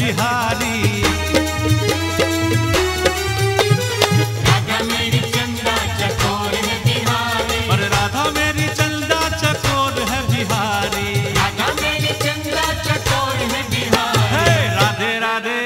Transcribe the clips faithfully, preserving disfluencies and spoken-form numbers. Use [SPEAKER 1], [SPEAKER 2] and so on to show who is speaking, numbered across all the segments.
[SPEAKER 1] बिहारी।
[SPEAKER 2] राधा मेरी चंदा चकोर है बिहारी।
[SPEAKER 1] और राधा मेरी चंदा चकोर है बिहारी।
[SPEAKER 2] राधा मेरी चंदा चकोर है बिहारी।
[SPEAKER 1] हे राधे राधे,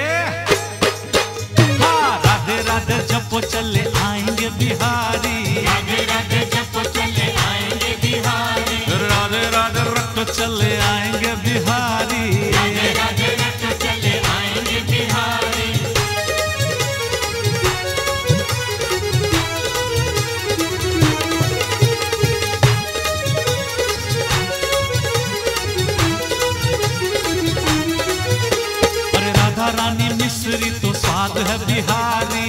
[SPEAKER 1] हाँ राधे राधे जपो चले आएंगे बिहारी।
[SPEAKER 2] राधे राधे जपो चले आएंगे बिहारी।
[SPEAKER 1] राधे राधे रटो चले आएंगे बिहारी।
[SPEAKER 2] राधे राधे रटो चले आएंगे बिहारी।
[SPEAKER 1] अरे राधा रानी मिश्री तो स्वाद है बिहारी।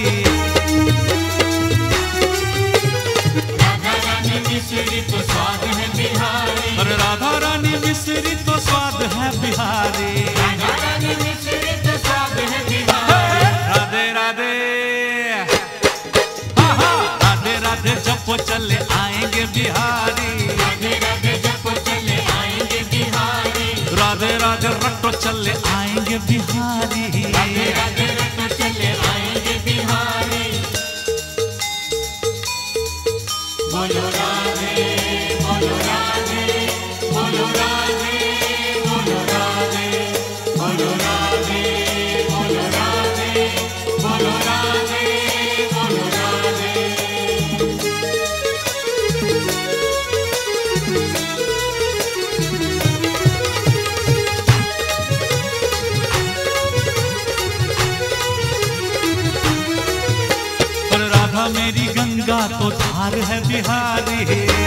[SPEAKER 2] राधा रानी मिश्री तो स्वाद है बिहारी।
[SPEAKER 1] अरे राधा रानी मिश्री तो स्वाद है बिहारी।
[SPEAKER 2] राधा रानी मिश्री तो स्वाद है बिहारी।
[SPEAKER 1] राधे राधे, हाँ हाँ राधे राधे जपो चले आएंगे बिहारी।
[SPEAKER 2] राधे राधे जपो चले आएंगे बिहारी।
[SPEAKER 1] राधे राधे रटो चले आएंगे बिहारी।
[SPEAKER 2] राधे राधे रटो चले आएंगे बिहारी। बोलो राधे बोलो राधे बोलो राधे बोलो राधे बोलो राधे बोलो राधे बोलो राधे बोलो राधे।
[SPEAKER 1] पर राधा मेरी गंगा तो धार है बिहारी।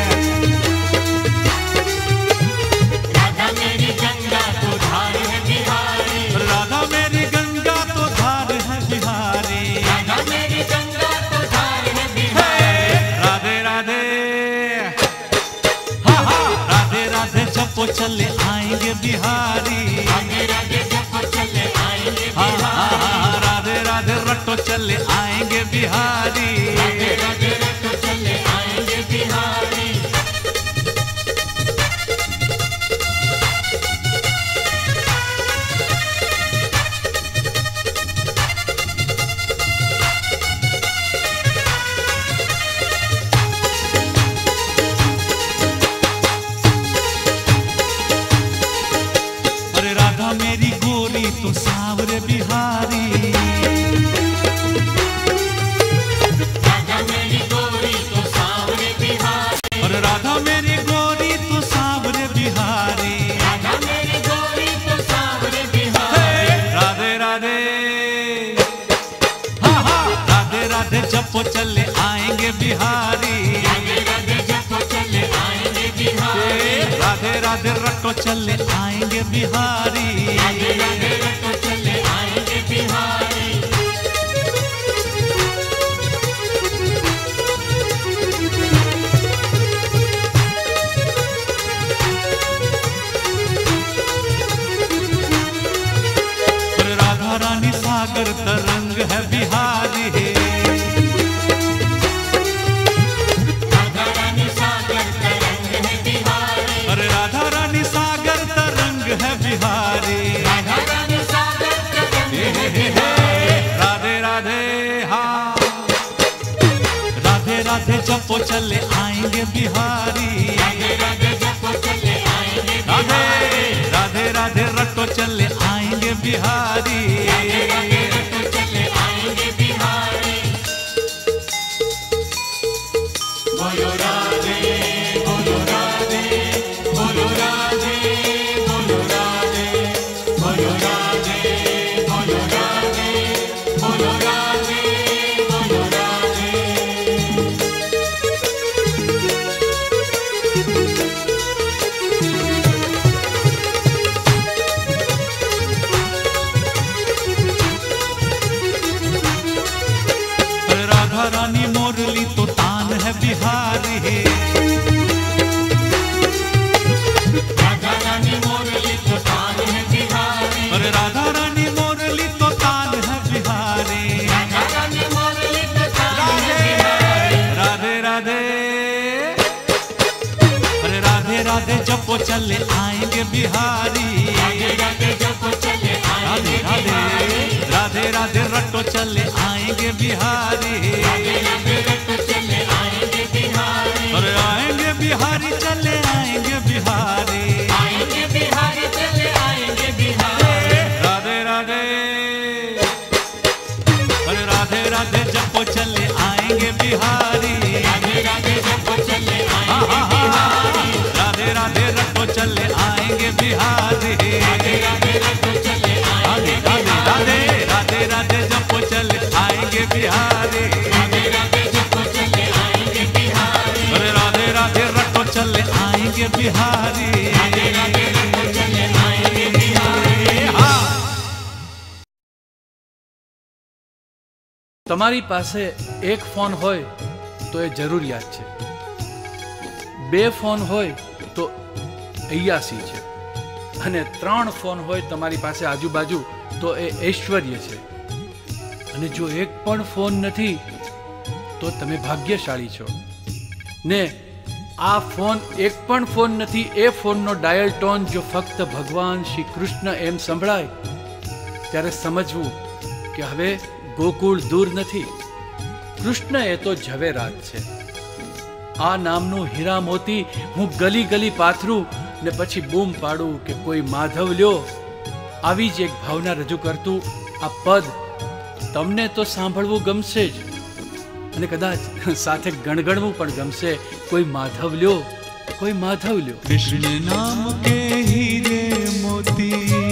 [SPEAKER 2] राधा मेरी गंगा तो धार है बिहारी।
[SPEAKER 1] राधा मेरी गंगा तो धार है बिहारी।
[SPEAKER 2] राधा मेरी गंगा तो धार है बिहारी।
[SPEAKER 1] राधे राधे, हाँ हाँ राधे राधे जपो चले आएंगे बिहारी।
[SPEAKER 2] राधे राधे जपो चले आएंगे
[SPEAKER 1] हाँ हाँ
[SPEAKER 2] बिहारी।
[SPEAKER 1] हाँ राधे राधे रटो चले आएंगे बिहारी।
[SPEAKER 2] राधे राधे रटो चले आएंगे बिहारी।
[SPEAKER 1] अरे राधा मेरी गोरी तो सांवरे बिहारी।
[SPEAKER 2] राधा मेरी गोरी तो सांवरे बिहारी।
[SPEAKER 1] और राधा मेरी गोरी तो सांवरे बिहारी।
[SPEAKER 2] राधा मेरी गोरी तो सांवरे बिहारी।
[SPEAKER 1] राधे राधे, हाँ हाँ राधे राधे जपो चले आएंगे बिहारी।
[SPEAKER 2] राधे राधे जपो चले आएंगे बिहारी।
[SPEAKER 1] राधे राधे रटो चले आएंगे बिहारी।
[SPEAKER 2] राधे राधे रटो चले आएंगे बिहारी।
[SPEAKER 1] और राधा रानी सागर तरंग है बिहारी।
[SPEAKER 2] राधा रानी सागर तरंग है बिहारी।
[SPEAKER 1] और राधा रानी सागर तरंग है बिहारी।
[SPEAKER 2] राधा रानी सागर तरंग
[SPEAKER 1] हे
[SPEAKER 2] है
[SPEAKER 1] हे हे हे, राधे राधे, हाँ राधे राधे जपो चले आएंगे बिहारी।
[SPEAKER 2] राधे राधे जपो चले आएंगे
[SPEAKER 1] राधे
[SPEAKER 2] बिहारी।
[SPEAKER 1] राधे राधे रटो चले आएंगे बिहारी।
[SPEAKER 2] राधे राधे रटो चले आएंगे बिहारी। बोलो राधे बोलो राधे बोलो राधे बोलो राधे बोलो राधे बोलो राधे बोलो राधे बोलो राधे।
[SPEAKER 1] राधा रानी मोरली तो तान है बिहारी।
[SPEAKER 2] राधा रानी मोरली तो तान है बिहारी।
[SPEAKER 1] और राधा रानी मोरली तो तान है बिहारी।
[SPEAKER 2] राधा रानी मोरली तो तान है बिहारी।
[SPEAKER 1] राधे राधे, अरे राधे राधे जपो चले आएंगे बिहारी।
[SPEAKER 2] राधे राधे जपो चले आएंगे
[SPEAKER 1] राधे राधे राधे राधे रटो चले आएंगे बिहारी,
[SPEAKER 2] राधे राधे रटो चले आएंगे बिहारी,
[SPEAKER 1] अरे आएंगे बिहारी चले आएंगे बिहारी,
[SPEAKER 2] आएंगे बिहारी चले आएंगे बिहारी।
[SPEAKER 1] राधे राधे अरे राधे राधे जपो चले आएंगे बिहारी,
[SPEAKER 2] राधे राधे जपो चले
[SPEAKER 1] हाँ
[SPEAKER 2] आएंगे
[SPEAKER 1] हाँ हाँ
[SPEAKER 2] बिहारी,
[SPEAKER 1] राधे राधे रटो चले आएंगे बिहारी,
[SPEAKER 2] राधे राधे रटो चले
[SPEAKER 1] राधे
[SPEAKER 2] आएंगे
[SPEAKER 1] राधे
[SPEAKER 2] बिहारी,
[SPEAKER 1] राधे राधे राधे जपो चले आएंगे बिहारी,
[SPEAKER 2] राधे राधे जपो चले आएंगे बिहारी,
[SPEAKER 1] अरे राधे राधे रटो चले आएंगे बिहारी,
[SPEAKER 2] राधे राधे रटो चले आएंगे बिहारी।
[SPEAKER 1] हाँ।
[SPEAKER 3] તમારી પાસે એક ફોન હોય તો એ જરૂરિયાત છે, બે ફોન હોય તો અયાસી છે, અને ત્રણ ફોન હોય તમારી પાસે આજુબાજુ તો એ ઐશ્વર્ય છે, અને જો એક પણ ફોન નથી તો તમે ભાગ્યશાળી છો ને આ ફોન એક પણ ફોન નથી, એ ફોનનો ડાયલ ટોન જો ફક્ત ભગવાન શ્રી કૃષ્ણ એમ સંભળાય ત્યારે સમજવું કે હવે ગોકુળ દૂર નથી, કૃષ્ણ એ તો ઝવેરાત છે। આ નામનું હીરા મોતી હું ગલી ગલી પાથરું ને પછી બૂમ પાડું કે કોઈ માધવ લ્યો, આવી જ એક ભાવના રજૂ કરતું આ પદ તમને તો સાંભળવું ગમશે જ, અને કદાચ સાથે ગણગણવું પણ ગમશે, કોઈ માધવ લ્યો, કોઈ માધવ લ્યો।
[SPEAKER 1] कृष्ण नाम के हीरे मोती,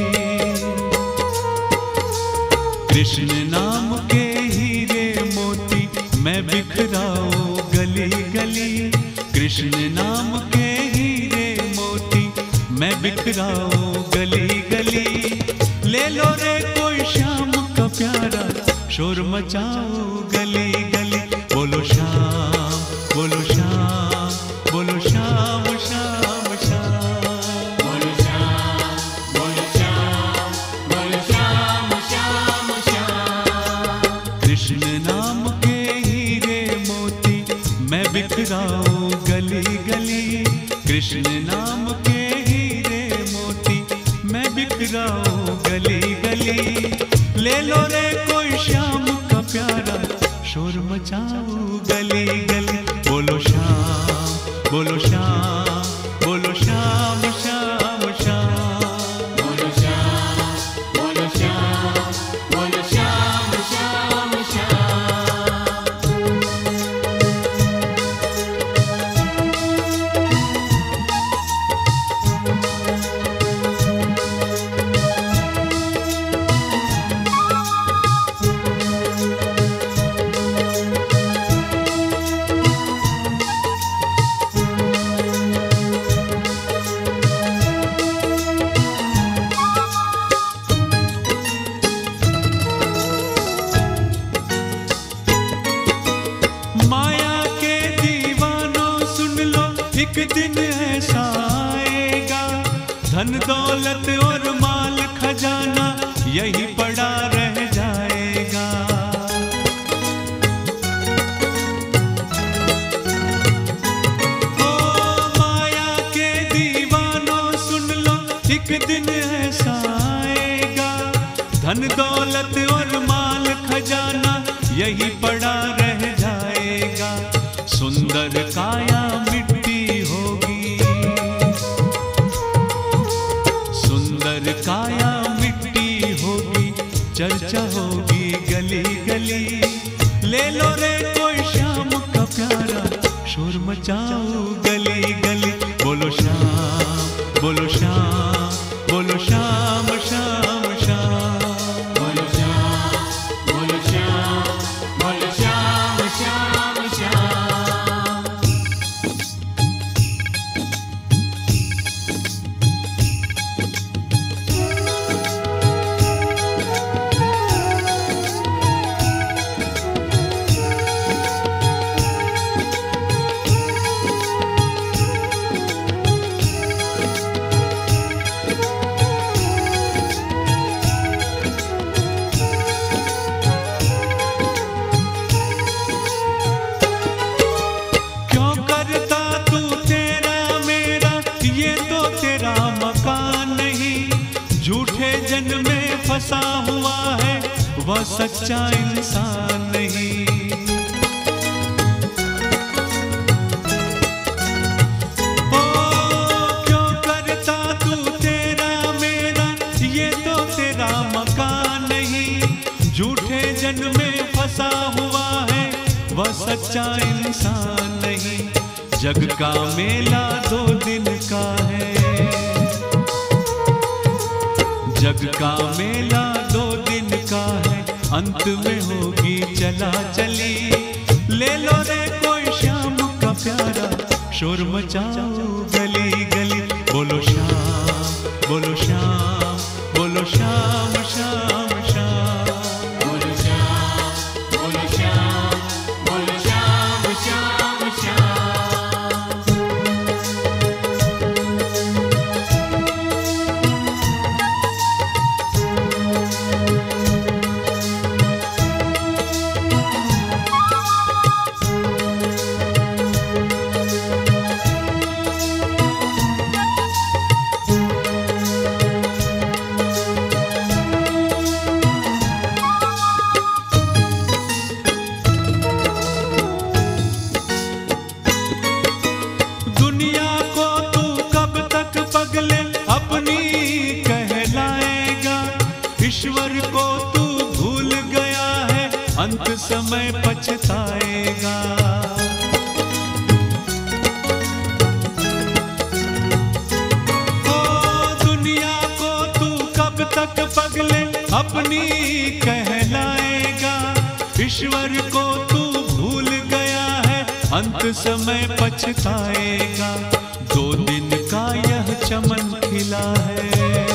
[SPEAKER 1] कृष्ण नाम के हीरे मोती मैं बिखराऊं गली गली, कृष्ण नाम के हीरे मोती मैं बिखराऊं गली गली, ले लो रे कोई शाम का प्यारा शोर मचाओ गली गली, बोलो शाम बोलो शाम बोलो शाम शाम शाम,
[SPEAKER 2] बोलो श्याम बोलो श्याम बोलो श्याम श्याम श्याम।
[SPEAKER 1] कृष्ण नाम के हीरे मोती मैं बिखराऊं गली गली, कृष्ण नाम के हीरे मोती मैं बिखराऊं गली गली, ले लो रे कोई शाम का प्यारा शोर मचाओ गली गली, बोलो शाम बोलो शाम बोलो शाम शाम शाम,
[SPEAKER 2] बोलो श्याम बोलो श्याम बोलो श्याम श्याम श्याम।
[SPEAKER 1] माया के दीवानों सुन लो एक दिन ऐसा आएगा, धन दौलत और माल खजाना यही पड़ा रह जाएगा, ओ माया के दीवानों सुन लो एक दिन ऐसा आएगा, धन दौलत और माल खजाना यही पड़ा रह जाएगा, सुंदर काया मिट्टी होगी, सुंदर काया मिट्टी होगी, चर्चा होगी गली गली, ले लो रे कोई शाम का प्यारा शोर मचाओ गली गली, बोलो शाम बोलो शाम बोलो शाम शाम शाम,
[SPEAKER 2] बोलो श्याम बोलो श्याम बोलो श्याम श्याम श्याम।
[SPEAKER 1] फंसा हुआ है वह सच्चा इंसान नहीं। ओ क्यों करता तू तेरा मेरा, ये तो तेरा मकान नहीं। झूठे जन में फंसा हुआ है वह सच्चा इंसान नहीं। जग का मेला दो दिन का है, जग का मेला दो दिन का है, अंत में होगी चला चली। ले लो रे कोई श्याम का प्यारा, शोर मचाओ गली गली। बोलो श्याम, बोलो श्याम, बोलो श्याम श्याम श्याम।
[SPEAKER 2] बोलो श्याम, बोलो श्याम, बोलो श्याम श्याम श्याम।
[SPEAKER 1] दुनिया को तू कब तक पगले अपनी कहलाएगा। ईश्वर को तू भूल गया है, अंत समय पछताएगा। ओ दुनिया को तू कब तक पगले अपनी कहलाएगा। ईश्वर को तू भूल गया है, अंत समय पछताएगा। दो दिन का यह चमन खिला है,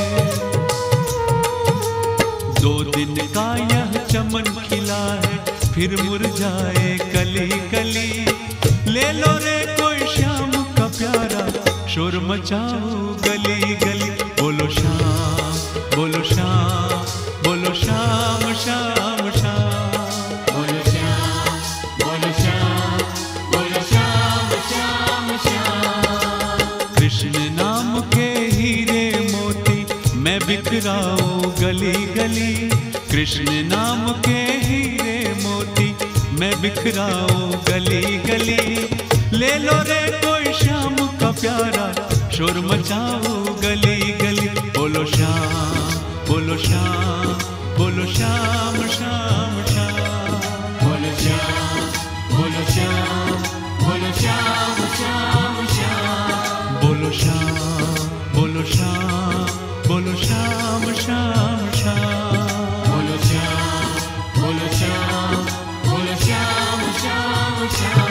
[SPEAKER 1] दो दिन का यह चमन खिला है, फिर मुरझाए कली कली। ले लो रे कोई श्याम का प्यारा, शोर मचाओ गली गली। बोलो श्याम, बोलो श्याम, बोलो श्याम श्याम श्याम।
[SPEAKER 2] बोलो श्याम, बोलो श्याम, बोलो श्याम श्याम श्याम।
[SPEAKER 1] कृष्ण नाम के हीरे मोती मैं बिखराऊं गली गली। कृष्ण नाम के हीरे मोती मैं बिखराऊं गली गली। ले लो रे कोई श्याम का प्यारा, शोर मचाओ गली गली। बोलो श्याम, बोलो श्याम, बोलो श्याम श्याम श्याम।
[SPEAKER 2] बोलो श्याम, बोलो श्याम, बोलो श्याम श्याम श्याम।
[SPEAKER 1] बोलो श्याम, बोलो श्याम, बोलो श्याम श्याम श्याम।
[SPEAKER 2] बोलो श्याम, बोलो श्याम, बोलो श्याम श्याम श्याम।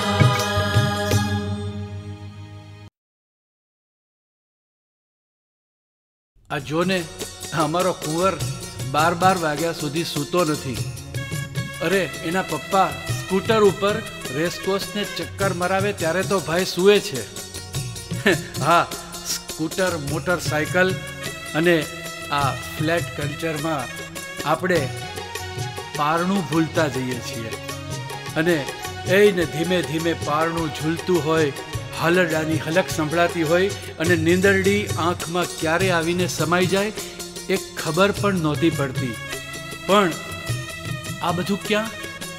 [SPEAKER 3] આ જોને અમારો કુંવર બાર બાર વાગ્યા સુધી સૂતો નથી. અરે એના પપ્પા સ્કૂટર ઉપર રેસકોર્સને ચક્કર મરાવે ત્યારે તો ભાઈ સૂએ છે. હા, સ્કૂટર, મોટરસાયકલ અને આ ફ્લેટ કલ્ચરમાં આપણે પારણું ભૂલતા જઈએ છીએ અને એને ધીમે ધીમે પારણું ઝૂલતું હોય, હલરડાની હલક સંભળાતી હોય અને નીંદરડી આંખમાં ક્યારે આવીને સમાઈ જાય એ ખબર પણ નહોતી પડતી. પણ આ બધું ક્યાં?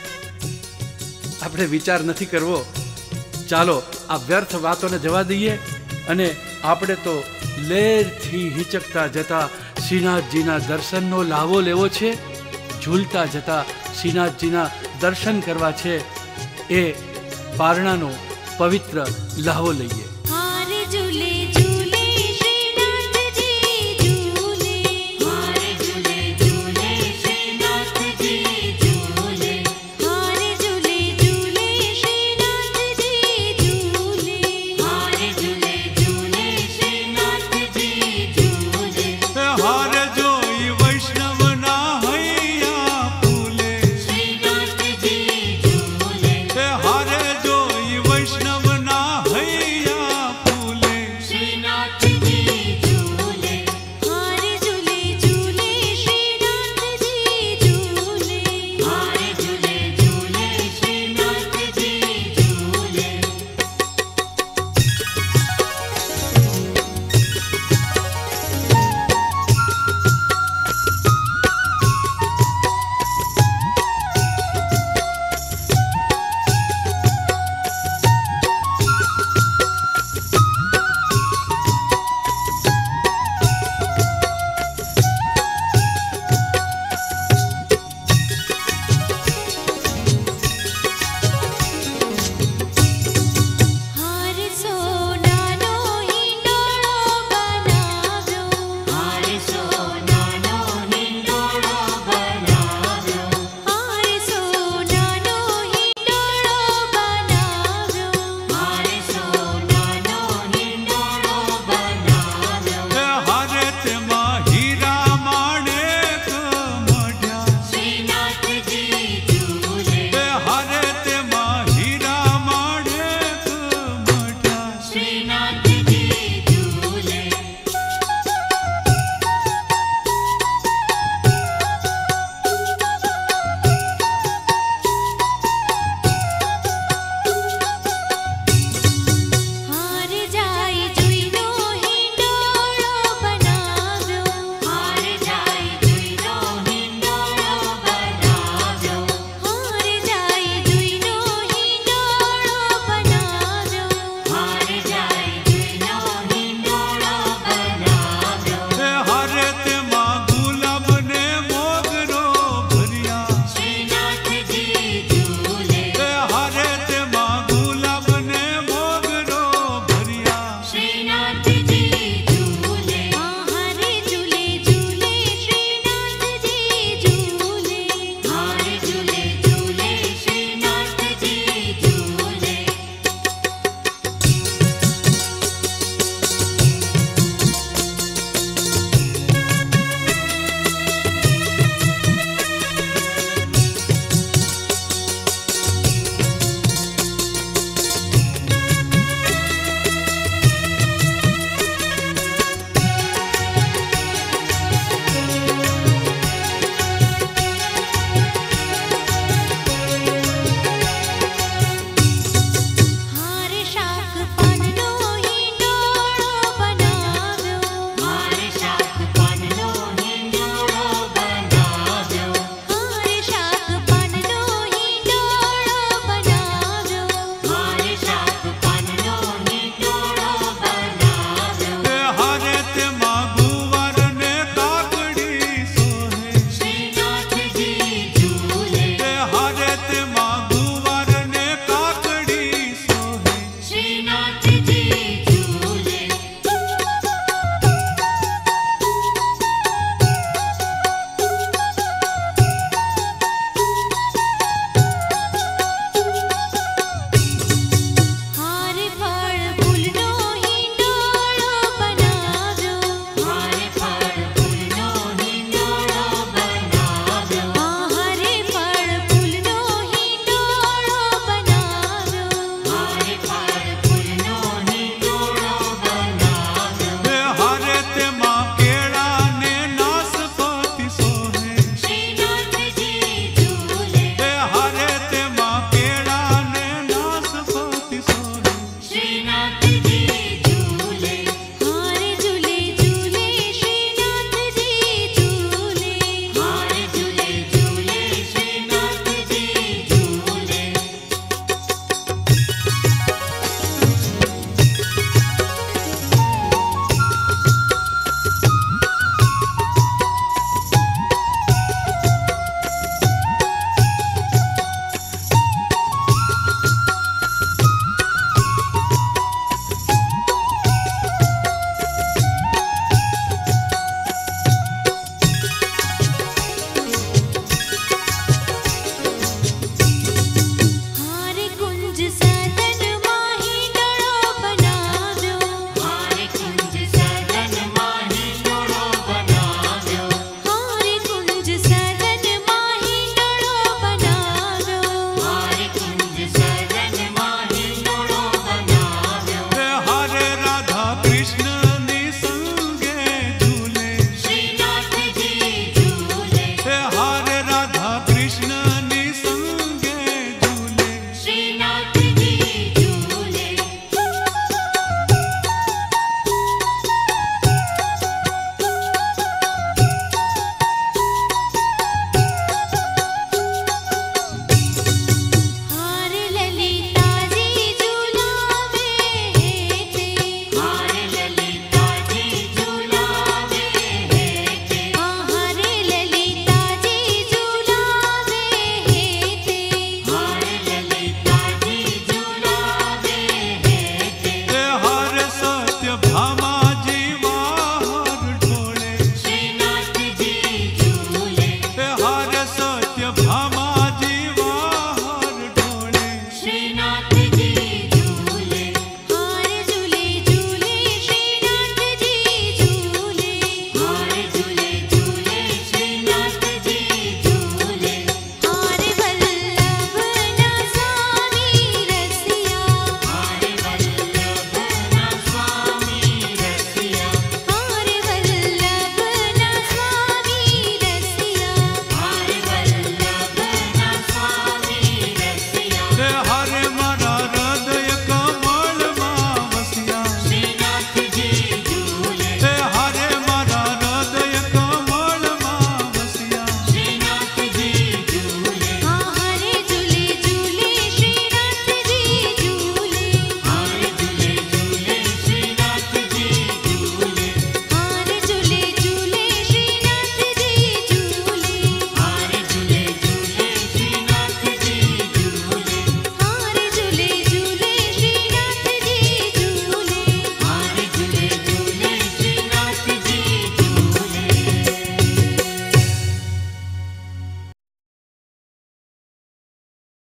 [SPEAKER 3] આપણે વિચાર નથી કરવો. ચાલો આ વ્યર્થ વાતોને જવા દઈએ અને આપણે તો લેરથી હિચકતા જતા શ્રીનાથજીના દર્શનનો લાવો લેવો છે. ઝૂલતા જતા શ્રીનાથજીના દર્શન કરવા છે. એ પારણાનો પવિત્ર લાવો લઈએ.
[SPEAKER 4] हार झूले झूले श्रीनाथ जी झूले,
[SPEAKER 2] हार झूले झूले श्रीनाथ जी झूले,
[SPEAKER 4] हार झूले झूले श्रीनाथ जी झूले,
[SPEAKER 2] हार झूले झूले श्रीनाथ जी झूले।
[SPEAKER 1] हार जोई वैष्णव ना हैया फूले,
[SPEAKER 2] श्रीनाथ जी झूले,
[SPEAKER 1] हार जोई वैष्णव ना हैया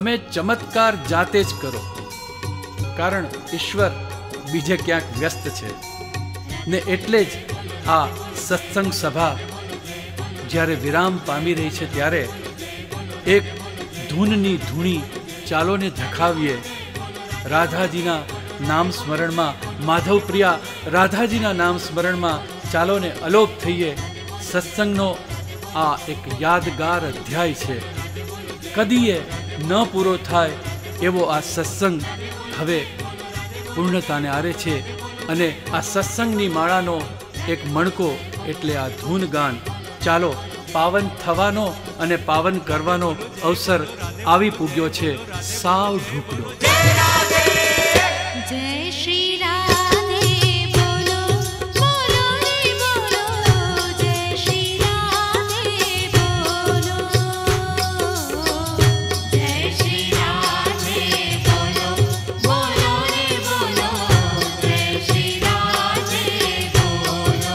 [SPEAKER 3] તમે ચમત્કાર જાતે જ કરો, કારણ ઈશ્વર બીજે ક્યાંક વ્યસ્ત છે. ને એટલે જ આ સત્સંગ સભા જ્યારે વિરામ પામી રહી છે ત્યારે એક ધૂનની ધૂણી ચાલોને ઝખાવીએ. રાધાજીના નામ સ્મરણમાં, માધવપ્રિયા રાધાજીના નામ સ્મરણમાં ચાલોને અલોપ થઈએ. સત્સંગનો આ એક યાદગાર અધ્યાય છે. કદીએ ન પૂરો થાય એવો આ સત્સંગ હવે પૂર્ણતાને આરે છે. અને આ સત્સંગની માળાનો એક મણકો એટલે આ ધૂન ગાન. ચાલો, પાવન થવાનો અને પાવન કરવાનો અવસર આવી પૂગ્યો છે. સાવ ઢૂકડો.
[SPEAKER 4] જય શ્રી રાધે બોલો બોલો રે બોલો, જય શ્રી રાધે બોલો,
[SPEAKER 2] જય શ્રી રાધે બોલો બોલો રે બોલો, જય શ્રી રાધે બોલો,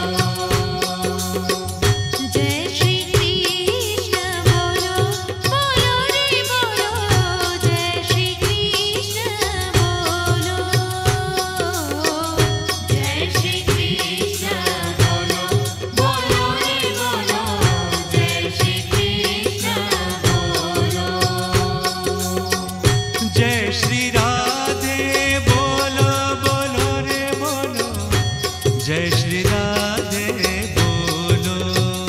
[SPEAKER 4] જય શ્રી કૃષ્ણ બોલો બોલો રે બોલો, જય શ્રી કૃષ્ણ બોલો,
[SPEAKER 2] જય શ્રી કૃષ્ણ બોલો બોલો રે બોલો, જય શ્રી કૃષ્ણ બોલો,
[SPEAKER 1] જય શ્રી રાધે બોલો બોલો રે બોલો, જય શ્રી રાધે બોલો,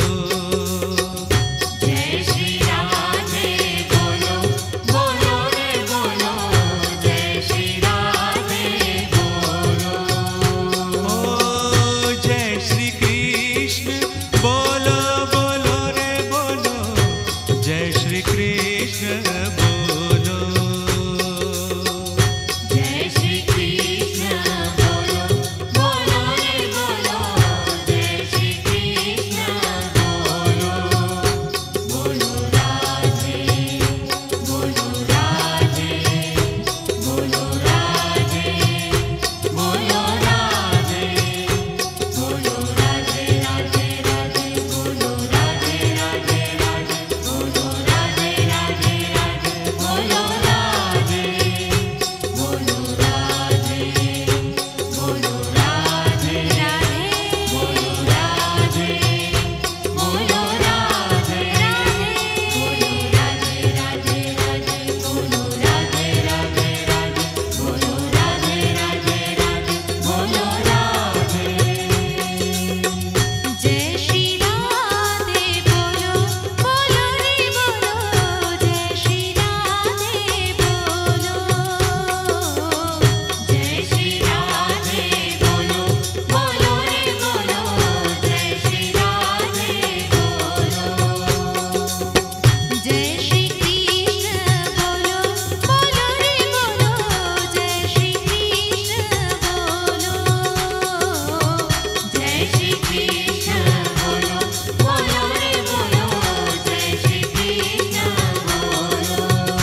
[SPEAKER 2] જય શ્રી રાધે બોલો બોલો રે બોલો, જય શ્રી રાધે બોલો,
[SPEAKER 1] ઓ જય શ્રી કૃષ્ણ બોલો બોલો રે બોલો, જય શ્રી કૃષ્ણ બોલો,
[SPEAKER 2] જય શ્રી કૃષ્ણ બોલો બોલો રે બોલો, જય શ્રી કૃષ્ણ બોલો, બોલો રાધે બોલો રાધે બોલો રાધે બોલો રાધે બોલો રાધે રાધે રાધે બોલો રાધે રાધે રાધે બોલો રાધે રાધે રાધે બોલો રાધે બોલો રાધે બોલો રાધે બોલો રાધે બોલો રાધે બોલો રાધે રાધે રાધે બોલો રાધે રાધે રાધે બોલો રાધે રાધે રાધે બોલો રાધે,
[SPEAKER 4] જય શ્રી રાધે બોલો બોલો રે બોલો, જય શ્રી રાધે બોલો,
[SPEAKER 2] જય શ્રી રાધે બોલો બોલો રે બોલો, જય શ્રી રાધે બોલો,
[SPEAKER 4] જય શ્રી કૃષ્ણ બોલો બોલો રે બોલો, જય શ્રી કૃષ્ણ બોલો,
[SPEAKER 2] જય શ્રી કૃષ્ણ બોલો બોલો રે બોલો, જય શ્રી કૃષ્ણ બોલો,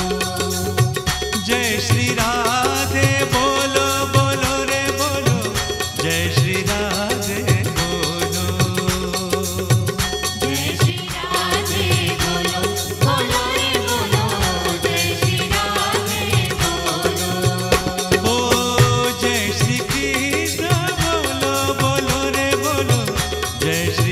[SPEAKER 1] જય શ્રી રાધે બોલો બોલો રે બોલો, જય શ્રી રાધે બોલો,
[SPEAKER 2] જય શ્રી રાધે બોલો બોલો રે બોલો, જય શ્રી રાધે બોલો,
[SPEAKER 1] ઓ જય શ્રી કૃષ્ણ બોલો બોલો રે બોલો, જય શ્રી